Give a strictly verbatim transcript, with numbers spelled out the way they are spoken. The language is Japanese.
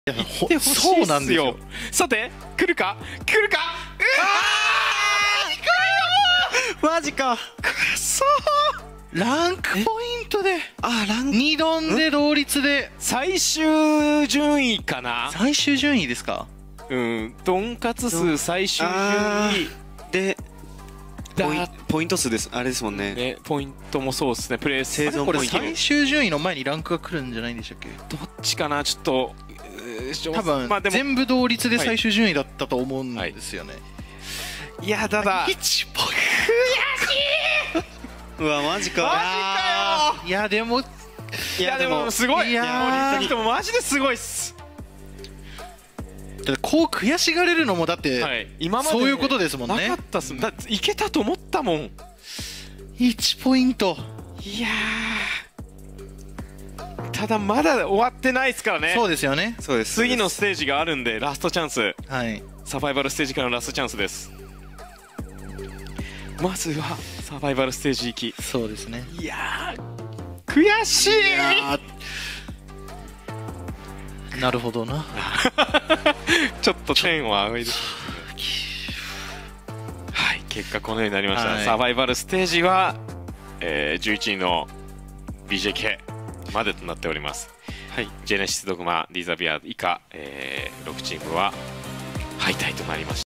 いやほでほしいっすそうなんですよ。 さて来るか来るか。うわマジか。 ーくそー。 ランクポイントであ、ランにどんで同率で最終順位かな。 最終順位ですか。 うんとんかつ数最終順位でポインだポイント数です。あれですもんね。 ね。ポイントもそうですね。プレイ生存これポイント最終順位の前にランクが来るんじゃないんでしたっけ。 どっちかなちょっとうー多分、 まあでも全部同率で最終順位だったと思うんですよね。 いやただいちポインうわ、マジか。 マジかよ。 ト。いやでもいやでもすごい。 いやーいや森崎もマジですごいっす。 だってこう悔しがれるのもだって、 はい、今までそういうことですもんね。 なかったっす。だっていけたと思ったもん。 いちポイント。 いやーただまだ終わってないですからね。 そうですよね。 そうです。 次のステージがあるんでラストチャンス。 はい。 サバイバルステージからのラストチャンスです。まずはサバイバルステージ行き。 そうですね。 いやー悔しい。 いやーなるほどな。 ちょっと天を仰いで。はい、結果このようになりました。 はいサバイバルステージは、えー、じゅういちいの ビージェーケー までとなっております。はい、ジェネシスドグマ、ディザビア以下、えー、ろくチームは敗退となりました。